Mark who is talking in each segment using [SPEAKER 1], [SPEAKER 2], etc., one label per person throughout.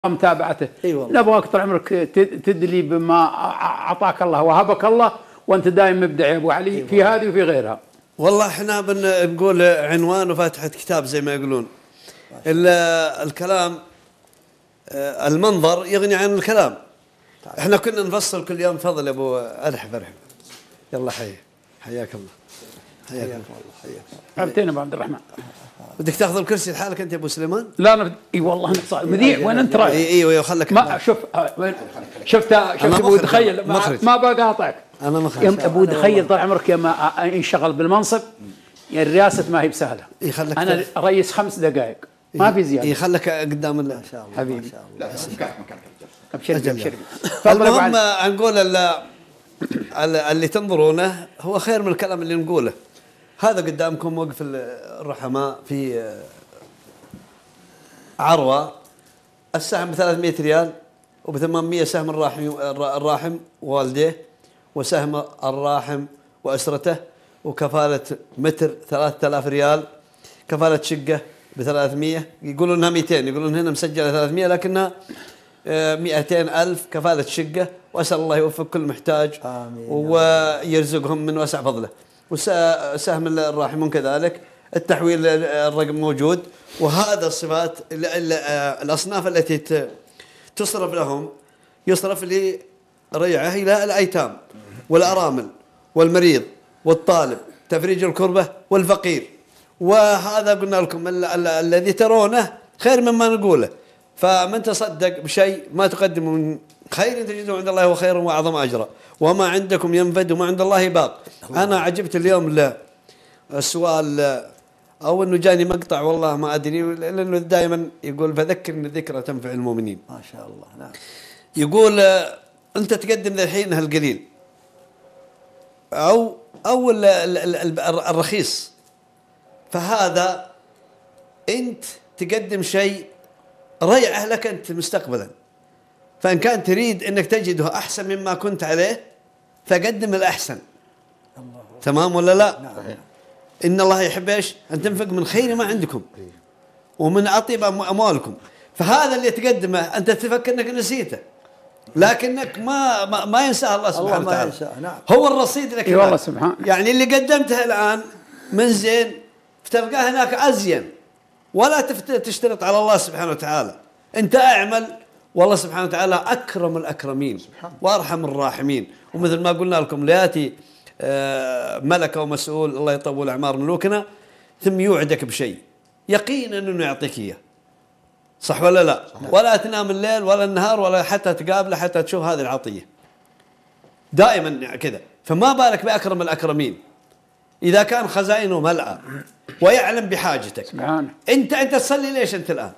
[SPEAKER 1] متابعته.
[SPEAKER 2] والله
[SPEAKER 1] نبغاك طول عمرك تدلي بما اعطاك الله وهبك الله، وانت دائما مبدع يا ابو علي في هذه وفي غيرها.
[SPEAKER 2] والله احنا بنقول عنوان وفاتحة كتاب زي ما يقولون. الكلام المنظر يغني عن الكلام. احنا كنا نفصل كل يوم. تفضل يا ابو ارحب. يلا حياك الله. حياك الله.
[SPEAKER 1] عبتين ابو عبد الرحمن.
[SPEAKER 2] بدك تاخذ الكرسي لحالك انت يا ابو سليمان؟
[SPEAKER 1] لا اي والله انك مذيع. وين انت رايح؟
[SPEAKER 2] ايوه خليك.
[SPEAKER 1] ما شوف شفت ابو تخيل ما بقاطعك.
[SPEAKER 2] انا مخرج
[SPEAKER 1] يا ابو تخيل طال عمرك يا ما انشغل بالمنصب، يعني الرئاسه ما هي بسهله. انا رئيس 5 دقائق ما في زياده.
[SPEAKER 2] يخلك قدام الله ان شاء الله
[SPEAKER 1] حبيبي.
[SPEAKER 2] لا
[SPEAKER 1] ابشر.
[SPEAKER 2] المهم نقول اللي تنظرونه هو خير من الكلام اللي نقوله. هذا قدامكم وقف الرحماء في عروة، السهم ب 300 ريال وب 800 سهم الراحم ووالديه، وسهم الراحم وأسرته، وكفالة متر 3000 ريال، كفالة شقة ب 300. يقولون انها 200، يقولون هنا مسجلة 300 لكنها 200,000 كفالة شقة. وأسأل الله يوفق كل محتاج ويرزقهم من وسع فضله. وسهم الراحمون كذلك، التحويل الرقم موجود. وهذا الصفات الأصناف التي تصرف لهم، يصرف لريعه إلى الأيتام والأرامل والمريض والطالب، تفريج الكربة والفقير. وهذا قلنا لكم الذي ترونه خير مما نقوله. فمن تصدق بشيء ما تقدموا من خير تجدوه عند الله وخير وأعظم أجرا، وما عندكم ينفد وما عند الله باق. أنا عجبت اليوم السؤال، أو أنه جاني مقطع والله ما أدري، لأنه دائما يقول فذكرني الذكرى تنفع المؤمنين.
[SPEAKER 3] ما شاء الله. نعم.
[SPEAKER 2] يقول أنت تقدم ذا الحين هالقليل أو الرخيص، فهذا أنت تقدم شيء ريعه لك أنت مستقبلا. فإن كان تريد أنك تجده أحسن مما كنت عليه فقدم الأحسن. تمام ولا لا؟
[SPEAKER 3] نعم.
[SPEAKER 2] إن الله يحب إيش؟ أن تنفق من خير ما عندكم ومن أطيب أموالكم. فهذا اللي تقدمه أنت تفكر أنك نسيته، لكنك ما ينساه الله سبحانه وتعالى.
[SPEAKER 3] نعم.
[SPEAKER 2] هو الرصيد لك.
[SPEAKER 1] والله سبحانه.
[SPEAKER 2] يعني اللي قدمته الآن من زين فتلقاه هناك أزين، ولا تشترط على الله سبحانه وتعالى. أنت أعمل، والله سبحانه وتعالى أكرم الأكرمين وأرحم الراحمين. ومثل ما قلنا لكم لياتي ملك أو مسؤول، الله يطول أعمار ملوكنا، ثم يوعدك بشيء يقينا أنه يعطيك إياه، صح ولا لا؟ صحيح. ولا تنام الليل ولا النهار ولا حتى تقابله حتى تشوف هذه العطية دائما كذا. فما بالك بأكرم الأكرمين إذا كان خزائنه ملأى ويعلم بحاجتك.
[SPEAKER 1] سبحانه.
[SPEAKER 2] أنت تصلي ليش أنت الآن؟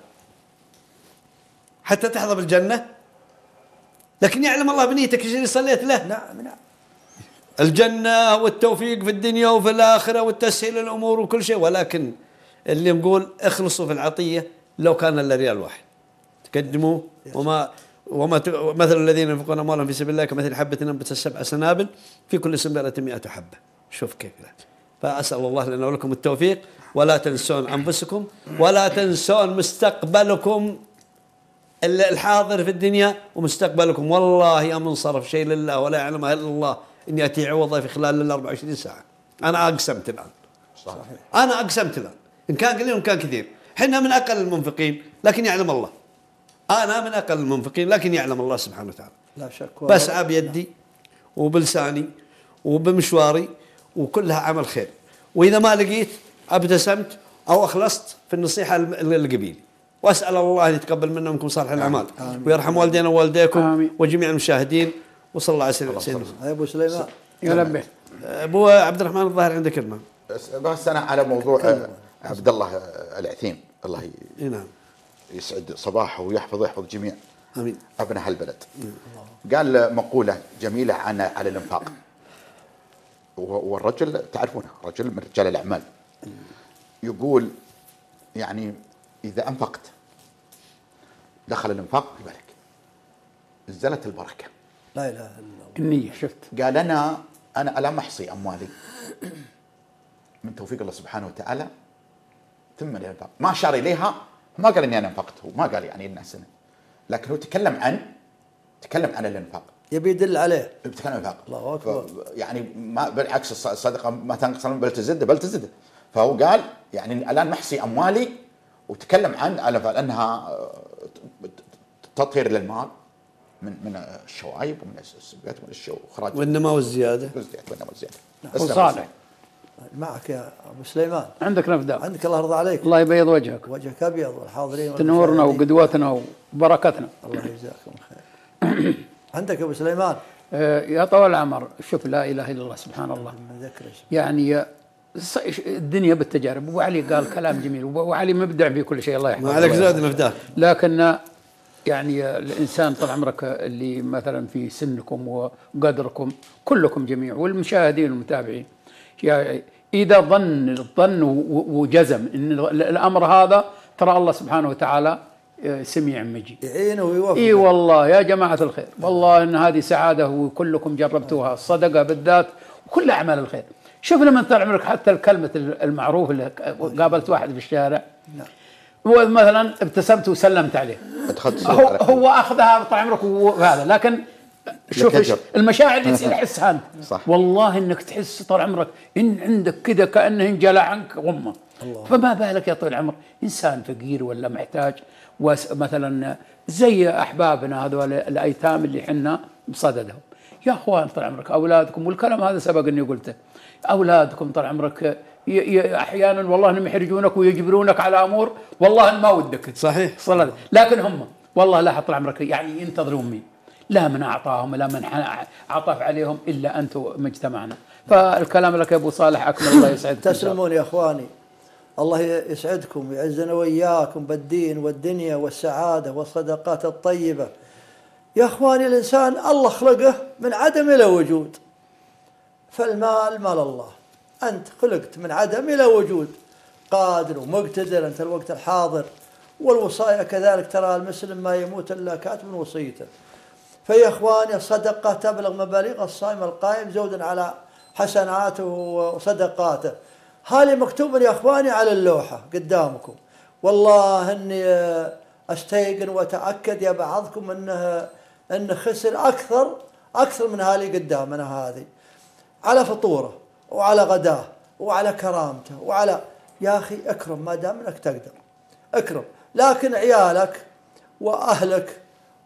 [SPEAKER 2] حتى تحظى بالجنة؟ لكن يعلم الله بنيتك ايش اللي صليت له.
[SPEAKER 3] نعم.
[SPEAKER 2] الجنة والتوفيق في الدنيا وفي الآخرة والتسهيل الأمور وكل شيء. ولكن اللي نقول اخلصوا في العطية، لو كان إلا ريال واحد تقدموا. وما مثل الذين ينفقون أموالهم في سبيل الله كمثل حبة أنبتت 7 سنابل في كل سنبلة 100 حبة. شوف كيف. فأسأل الله لنا ولكم التوفيق، ولا تنسون أنفسكم ولا تنسون مستقبلكم الحاضر في الدنيا ومستقبلكم. والله يا من صرف شيء لله ولا يعلمها إلا الله إن يأتي عوضه في خلال 24 ساعة. أنا أقسمت الآن.
[SPEAKER 3] صحيح.
[SPEAKER 2] أنا أقسمت الآن، إن كان قليل وإن كان كثير. حنا من أقل المنفقين لكن يعلم الله. أنا من أقل المنفقين لكن يعلم الله سبحانه وتعالى.
[SPEAKER 3] لا شك.
[SPEAKER 2] بسعى بيدي وبلساني وبمشواري وكلها عمل خير. وإذا ما لقيت ابتسمت أو أخلصت في النصيحة القبيل. وأسأل الله أن يتقبل منا ومنكم صالح الأعمال ويرحم والدينا ووالديكم وجميع المشاهدين. وصلى الله على سيدنا.
[SPEAKER 3] أبو سليمان
[SPEAKER 1] ينبه.
[SPEAKER 2] أبو عبد الرحمن الظاهر عنده كلمة.
[SPEAKER 4] بس أنا على موضوع عبد الله العثيم، الله
[SPEAKER 2] نعم
[SPEAKER 4] يسعد صباحه ويحفظ جميع
[SPEAKER 2] آمين
[SPEAKER 4] أبناء هالبلد. قال مقولة جميلة على الإنفاق. والرجل تعرفونه رجل من رجال الأعمال، يقول يعني إذا أنفقت دخل الإنفاق في بالك، نزلت البركة.
[SPEAKER 3] لا إله إلا الله.
[SPEAKER 1] النية. شفت.
[SPEAKER 4] قال أنا لا أحصي أموالي من توفيق الله سبحانه وتعالى ثم الإنفاق. ما أشار إليها، ما قال إني أنا أنفقت، وما قال يعني الناس لكن هو تكلم عن الانفاق،
[SPEAKER 3] يبي يدل عليه.
[SPEAKER 4] بتكلم عن الانفاق.
[SPEAKER 3] الله اكبر.
[SPEAKER 4] يعني ما بالعكس، الصدقه ما تنقص بل تزد. فهو قال يعني الان نحصي اموالي، وتكلم عن انها تطهير للمال من الشوائب ومن السلبيات ومن الشيء واخراج
[SPEAKER 2] والنماء والزياده.
[SPEAKER 1] وصالح
[SPEAKER 3] معك يا ابو سليمان.
[SPEAKER 1] عندك نفذ.
[SPEAKER 3] عندك الله يرضى عليك.
[SPEAKER 1] الله يبيض وجهك.
[SPEAKER 3] وجهك ابيض والحاضرين
[SPEAKER 1] تنورنا وقدوتنا وبركتنا.
[SPEAKER 3] الله يجزاكم خير. عندك ابو سليمان.
[SPEAKER 1] يا طول العمر، شوف لا اله الا الله سبحان الله. يعني الدنيا بالتجارب. ابو علي قال كلام جميل، وابو علي مبدع في كل شيء الله يحفظه.
[SPEAKER 2] ما عليك زاد مفداك.
[SPEAKER 1] لكن يعني الانسان طال عمرك اللي مثلا في سنكم وقدركم كلكم جميع والمشاهدين والمتابعين، يعني اذا ظن وجزم ان الامر هذا، ترى الله سبحانه وتعالى سميع مجيد
[SPEAKER 3] يعينه ويوفقه.
[SPEAKER 1] اي والله يا جماعه الخير، والله ان هذه سعاده وكلكم جربتوها، الصدقه بالذات وكل اعمال الخير. شوف لما طال عمرك حتى الكلمه المعروف اللي قابلت واحد في الشارع،
[SPEAKER 3] نعم،
[SPEAKER 1] مثلا ابتسمت وسلمت عليه، هو اخذها طال عمرك وهذا، لكن شوف المشاعر اللي تحسها انت.
[SPEAKER 4] صح.
[SPEAKER 1] والله انك تحس طال عمرك ان عندك كذا كانه انجلى عنك غمه، فما بالك يا طويل العمر انسان فقير ولا محتاج، ومثلا زي احبابنا هذول الايتام اللي حنا بصددهم. يا اخوان طال عمرك اولادكم، والكلام هذا سبق اني قلته، اولادكم طال عمرك احيانا والله انهم يحرجونك ويجبرونك على امور والله ما ودك.
[SPEAKER 2] صحيح.
[SPEAKER 1] لكن هم والله لا طال عمرك يعني ينتظرون مين؟ لا من اعطاهم ولا من عطف عليهم الا انتم مجتمعنا. فالكلام لك يا ابو صالح، اكمل الله يسعدك.
[SPEAKER 3] تسلمون يا اخواني، الله يسعدكم ويعزنا واياكم بالدين والدنيا والسعاده والصدقات الطيبه. يا اخواني الانسان الله خلقه من عدم الى وجود، فالمال مال الله. انت خلقت من عدم الى وجود، قادر ومقتدر انت الوقت الحاضر. والوصايا كذلك، ترى المسلم ما يموت الا كاتب وصيته. فيا اخواني الصدقه تبلغ مبالغ الصائم القائم زودا على حسناته وصدقاته. هذه مكتوبه يا اخواني على اللوحه قدامكم. والله اني استيقن واتاكد يا بعضكم انه خسر اكثر من هذه قدامنا هذه، على فطوره وعلى غداه وعلى كرامته وعلى، يا اخي اكرم ما دام انك تقدر، اكرم. لكن عيالك واهلك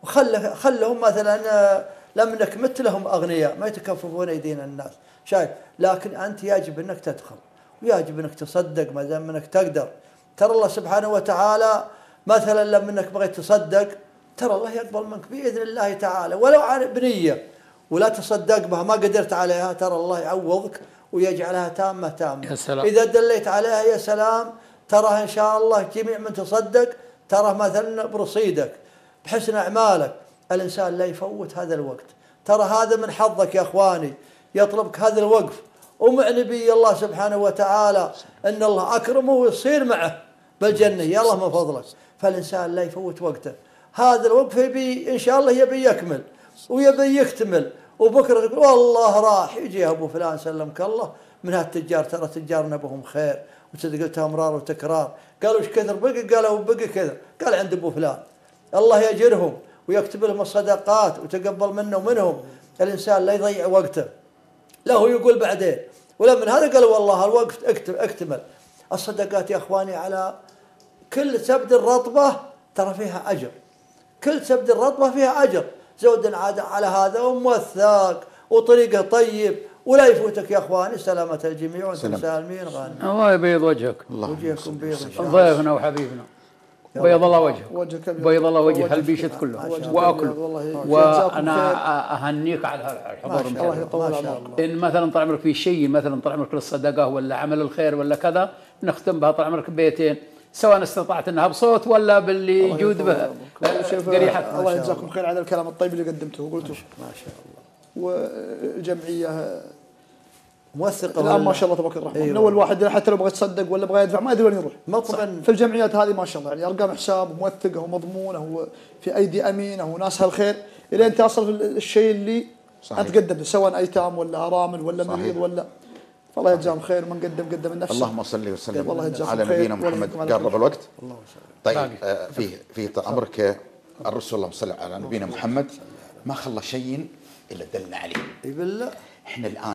[SPEAKER 3] خلهم مثلا لمنك مثلهم اغنياء ما يتكففون ايدين الناس، شايف؟ لكن انت يجب انك تدخل ويجب انك تصدق ما دام انك تقدر. ترى الله سبحانه وتعالى مثلا لما انك بغيت تصدق، ترى الله يقبل منك باذن الله تعالى ولو بنيه، ولا تصدق بها ما قدرت عليها، ترى الله يعوضك ويجعلها تامه.
[SPEAKER 1] يا سلام.
[SPEAKER 3] اذا دليت عليها يا سلام، ترى ان شاء الله جميع من تصدق ترى مثلا برصيدك بحسن اعمالك. الانسان لا يفوت هذا الوقت، ترى هذا من حظك يا اخواني، يطلبك هذا الوقف ومع نبي الله سبحانه وتعالى ان الله اكرمه ويصير معه بالجنه، يا الله من فضلك. فالانسان لا يفوت وقته، هذا الوقف يبي ان شاء الله يبي يكمل ويبي يكتمل، وبكره تقول والله راح يجي ابو فلان سلمك الله من هالتجار، ترى تجارنا بهم خير، وقلتها مرار وتكرار. قالوا ايش كثر بقي؟ قالوا بقي كذا. قال عند ابو فلان، الله يجرهم ويكتب لهم الصدقات وتقبل منه ومنهم. الانسان لا يضيع وقته، لا هو يقول بعدين. ولمن هذا قالوا والله الوقت اكتمل. الصدقات يا اخواني على كل سبد الرطبه ترى فيها اجر، كل سبد الرطبه فيها اجر، زود عاد على هذا وموثق وطريقه طيب. ولا يفوتك يا اخواني سلامه الجميع وانتم سالمين غانمين.
[SPEAKER 1] الله يبيض وجهك،
[SPEAKER 3] وجهكم بيض ان شاء الله.
[SPEAKER 1] ضيفنا وحبيبنا بيض الله وجهك، بيض الله وجه هالبيشت كله واكل. وانا اهنيك على الحضور.
[SPEAKER 3] الله يطول عمرك.
[SPEAKER 1] ان مثلا طال عمرك في شيء مثلا طال عمرك للصدقه ولا عمل الخير ولا كذا، نختم بها طال عمرك بيتين، سواء استطعت انها بصوت ولا باللي يجود به قريحتك.
[SPEAKER 5] الله يجزاكم خير على الكلام الطيب اللي قدمته وقلته.
[SPEAKER 3] ما شاء الله.
[SPEAKER 5] والجمعيه
[SPEAKER 3] موثقه
[SPEAKER 5] الان ما شاء الله تبارك الرحمن. أيوة. من اول واحد حتى لو بغى يتصدق ولا بغى يدفع ما يدري وين يروح.
[SPEAKER 3] مطمئن
[SPEAKER 5] في الجمعيات هذه ما شاء الله يعني ارقام حساب موثقه ومضمونه وفي ايدي امينه وناس الخير الين تصل الشيء اللي صحيح. انت قدمته سواء ايتام ولا ارامل ولا مريض ولا، فالله يجزاهم خير. من قدم النفس.
[SPEAKER 4] اللهم صل وسلم على نبينا محمد. قرب الوقت. الله طيب فيه عمرك الرسول اللهم صل على نبينا محمد ما خلى شيء الا دلنا عليه.
[SPEAKER 3] اي بالله.
[SPEAKER 4] احنا الان